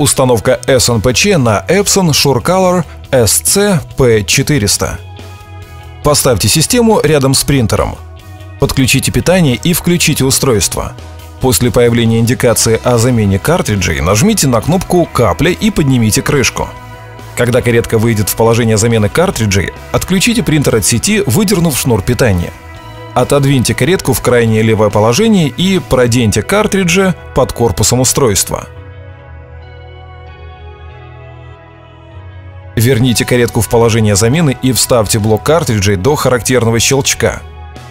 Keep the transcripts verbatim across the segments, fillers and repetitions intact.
Установка эс эн пэ че на Epson SureColor эс си пи четыреста. Поставьте систему рядом с принтером. Подключите питание и включите устройство. После появления индикации о замене картриджей нажмите на кнопку «Капля» и поднимите крышку. Когда каретка выйдет в положение замены картриджей, отключите принтер от сети, выдернув шнур питания. Отодвиньте каретку в крайнее левое положение и проденьте картриджи под корпусом устройства. Верните каретку в положение замены и вставьте блок картриджей до характерного щелчка.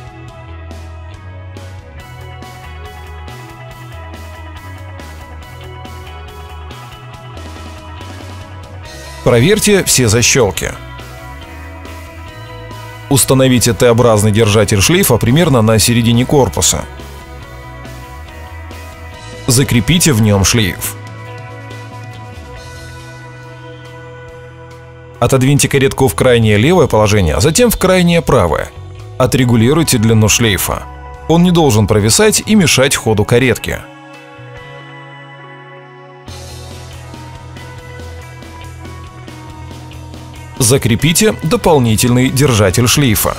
Проверьте все защелки. Установите Т-образный держатель шлейфа примерно на середине корпуса. Закрепите в нем шлейф. Отодвиньте каретку в крайнее левое положение, а затем в крайнее правое. Отрегулируйте длину шлейфа. Он не должен провисать и мешать ходу каретки. Закрепите дополнительный держатель шлейфа.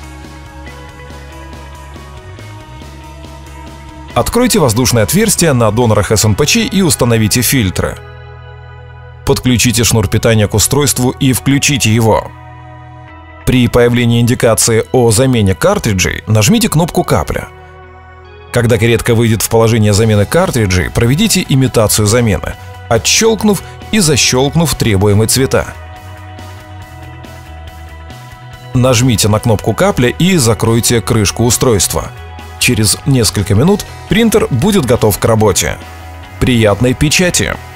Откройте воздушное отверстие на донорах эс эн пэ че и установите фильтры. Подключите шнур питания к устройству и включите его. При появлении индикации о замене картриджей нажмите кнопку «Капля». Когда каретка выйдет в положение замены картриджей, проведите имитацию замены, отщелкнув и защелкнув требуемые цвета. Нажмите на кнопку «Капля» и закройте крышку устройства. Через несколько минут принтер будет готов к работе. Приятной печати!